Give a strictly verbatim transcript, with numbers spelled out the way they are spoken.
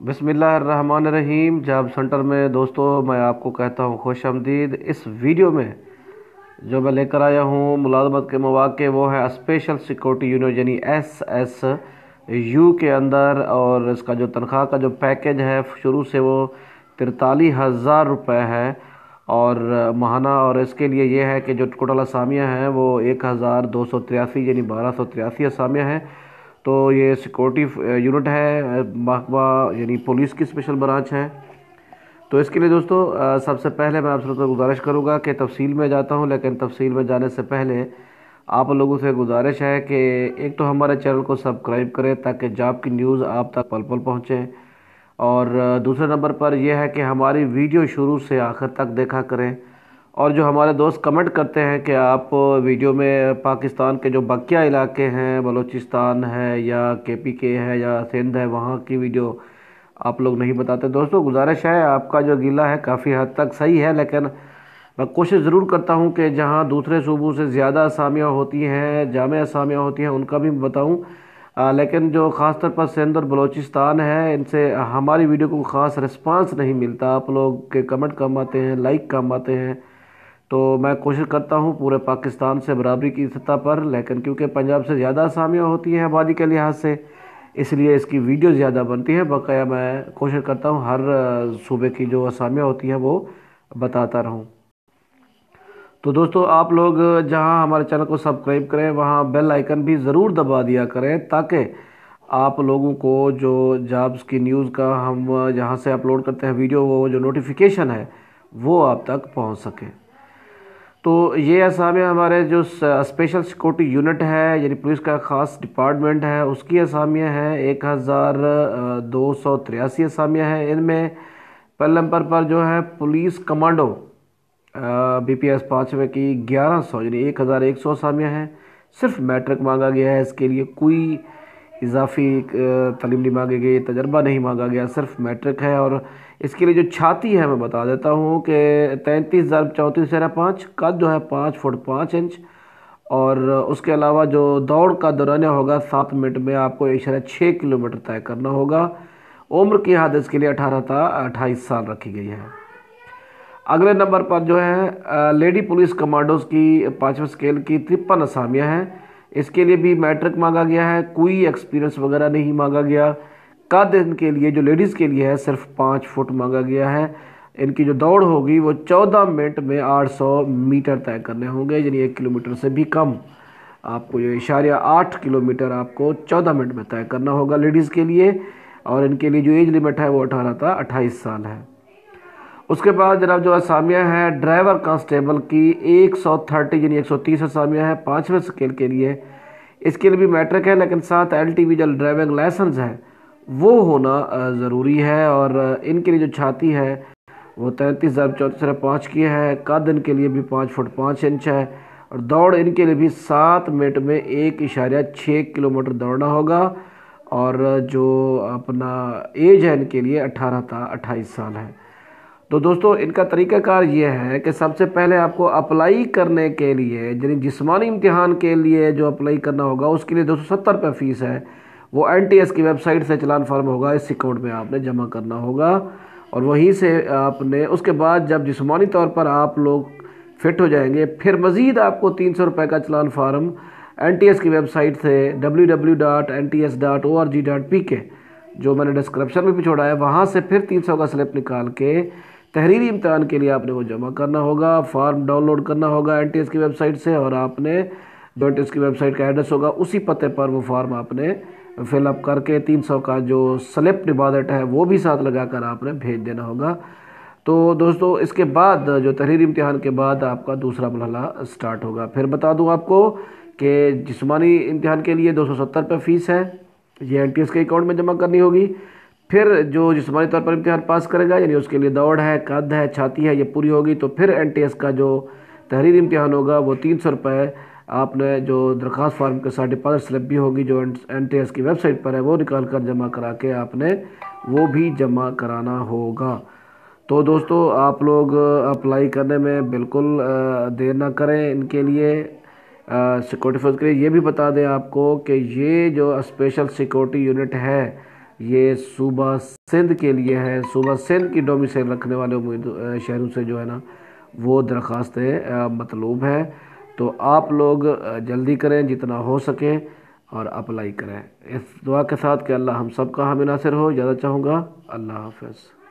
बिस्मिल्लाहिर्रहमानिर्रहीम। Job centre में दोस्तों मैं आपको कहता हूँ खुश आमदीद। इस वीडियो में जो मैं लेकर आया हूँ मुलाजमत के मौक़े वो है स्पेशल सिक्योरिटी यूनिट यानी एस एस यू के अंदर, और इसका जो तनख्वाह का जो पैकेज है शुरू से वो तिरतालीस हज़ार रुपये है और माहाना। और इसके लिए ये है कि जो टोटल असामियाँ हैं वो एक हज़ार दो सौ तिरासी यानी बारह सौ तिरासी असामियाँ हैं। तो ये सिक्योरिटी यूनिट है, महकमा यानी पुलिस की स्पेशल ब्रांच है। तो इसके लिए दोस्तों अ, सबसे पहले मैं आप सबसे गुजारिश करूँगा कि तफसील में जाता हूँ, लेकिन तफसील में जाने से पहले आप लोगों से गुजारिश है कि एक तो हमारे चैनल को सब्सक्राइब करें ताकि जॉब की न्यूज़ आप तक पल पल पहुँचे, और अ, दूसरे नंबर पर यह है कि हमारी वीडियो शुरू से आखिर तक देखा करें। और जो हमारे दोस्त कमेंट करते हैं कि आप वीडियो में पाकिस्तान के जो बकिया इलाके हैं, बलूचिस्तान है या के पी के है या सिंध है, वहाँ की वीडियो आप लोग नहीं बताते। दोस्तों गुजारिश है, आपका जो गिला है काफ़ी हद तक सही है, लेकिन मैं कोशिश ज़रूर करता हूँ कि जहाँ दूसरे सूबों से ज़्यादा असामियाँ होती हैं, जामे असामियाँ होती हैं, उनका भी बताऊँ। आ, लेकिन जो ख़ास तौर पर सिंध और बलूचिस्तान है, इनसे हमारी वीडियो को ख़ास रिस्पांस नहीं मिलता। आप लोग के कमेंट कम आते हैं, लाइक कम आते हैं। तो मैं कोशिश करता हूँ पूरे पाकिस्तान से बराबरी की सतह पर, लेकिन क्योंकि पंजाब से ज़्यादा असामियाँ होती हैं आबादी के लिहाज से, इसलिए इसकी वीडियो ज़्यादा बनती है। बकाया मैं कोशिश करता हूँ हर अ, सूबे की जो असामियाँ होती हैं वो बताता रहूँ। तो दोस्तों आप लोग जहाँ हमारे चैनल को सब्सक्राइब करें वहाँ बेल आइकन भी ज़रूर दबा दिया करें, ताकि आप लोगों को जो जॉब्स की न्यूज़ का हम जहाँ से अपलोड करते हैं वीडियो, वो जो नोटिफिकेशन है वो आप तक पहुँच सके। तो ये असामियाँ हमारे जो स्पेशल सिक्योरिटी यूनिट है यानी पुलिस का ख़ास डिपार्टमेंट है, उसकी असामियाँ हैं एक हज़ार दो सौ तिरासी असामियाँ हैं। इनमें पहले नंबर पर जो है police commando B P S पाँचवें की ग्यारह सौ यानी एक हज़ार एक सौ असामियाँ हैं। सिर्फ मैट्रिक मांगा गया है, इसके लिए कोई इजाफी तालीम नहीं मांगी गई, तजर्बा नहीं मांगा गया, सिर्फ मैट्रिक है। और इसके लिए जो छाती है मैं बता देता हूँ कि तैंतीस हज़ार चौंतीस शेरा पाँच, कद जो है पाँच फुट पाँच इंच, और उसके अलावा जो दौड़ का दौरानिया होगा सात मिनट में आपको इशारा छः किलोमीटर तय करना होगा। उम्र की हद इसके लिए अठारह था अट्ठाईस साल रखी गई है। अगले नंबर पर जो है लेडी पुलिस कमांडोज की पाँचवें स्केल की तिरपन असामियाँ हैं। इसके लिए भी मैट्रिक मांगा गया है, कोई एक्सपीरियंस वगैरह नहीं मांगा गया। कद इनके लिए जो लेडीज़ के लिए है सिर्फ पाँच फुट मांगा गया है। इनकी जो दौड़ होगी वो चौदह मिनट में आठ सौ मीटर तय करने होंगे, यानी एक किलोमीटर से भी कम। आपको ये इशारिया आठ किलोमीटर आपको चौदह मिनट में तय करना होगा लेडीज़ के लिए। और इनके लिए जो एज लिमिट है वो अठारह था अट्ठाईस साल है। उसके बाद जनाब जो असामियाँ हैं ड्राइवर कांस्टेबल की एक सौ तीस यानी एक सौ तीस असामियाँ हैं पाँचवें स्केल के लिए। इसके लिए भी मैट्रिक है, लेकिन साथ एल टी वी जो ड्राइविंग लाइसेंस है वो होना ज़रूरी है। और इनके लिए जो छाती है वो तैंतीस हज़ार चौंतीस पाँच की है। कद इनके लिए भी पाँच फुट पाँच इंच है, और दौड़ इनके लिए भी सात मिनट में एक इशारा छः किलोमीटर दौड़ना होगा। और जो अपना एज है इनके लिए अठारह था अट्ठाईस साल है। तो दोस्तों इनका तरीक़ाकार ये है कि सबसे पहले आपको अप्लाई करने के लिए यानी जिस्मानी इम्तिहान के लिए जो अप्लाई करना होगा उसके लिए दो सौ सत्तर रुपये फ़ीस है। वो एन टी एस की वेबसाइट से चलान फार्म होगा, इस अकाउंट में आपने जमा करना होगा, और वहीं से आपने उसके बाद जब जिस्मानी तौर पर आप लोग फिट हो जाएंगे फिर मज़ीद आपको तीन सौ रुपये का चलान फार्म एन टी एस की वेबसाइट से W W W dot N T S dot O R G dot P K, जो मैंने डिस्क्रिप्शन में भी छोड़ा है, वहाँ से फिर तीन सौ का स्लिप निकाल के तहरीरी इम्तिहान के लिए आपने वो जमा करना होगा। फॉर्म डाउनलोड करना होगा एन टी एस की वेबसाइट से, और आपने जो एन टी एस की वेबसाइट का एड्रेस होगा उसी पते पर वो फॉर्म आपने फिलअप करके तीन सौ का जो स्लिप डिपॉजिट है वो भी साथ लगाकर आपने भेज देना होगा। तो दोस्तों इसके बाद जो तहरीरी इम्तिहान के बाद आपका दूसरा मरहला स्टार्ट होगा। फिर बता दूं आपको कि जिस्मानी इम्तिहान के लिए दो सौ सत्तर रुपये फ़ीस है, ये एन टी एस के अकाउंट में जमा करनी होगी। फिर जो जिस्मानी तौर पर इम्तिहान पास करेगा यानी उसके लिए दौड़ है, कद है, छाती है, ये पूरी होगी, तो फिर एन टी एस का जो तहरीरी इम्तिहान होगा वो तीन सौ रुपये आपने जो दरख्वास्त फार्म के साथ डिपॉजिट स्लिप भी होगी जो एन टी एस की वेबसाइट पर है वो निकाल कर जमा करा के आपने वो भी जमा कराना होगा। तो दोस्तों आप लोग अप्लाई करने में बिल्कुल देर ना करें। इनके लिए सिक्योरिटी फोर्स के लिए ये भी बता दें आपको कि ये जो स्पेशल सिक्योरिटी यूनिट है یہ صوبہ سندھ کے لیے ہے۔ صوبہ سندھ کی ڈومیسائل رکھنے والے شہروں سے جو ہے نا وہ درخواستیں مطلوب ہے، تو آپ لوگ جلدی کریں جتنا ہو سکے اور اپلائی کریں، اس دعا کے ساتھ کہ اللہ ہم سب کا حامی ناصر ہو۔ اجازت چاہوں گا، اللہ حافظ۔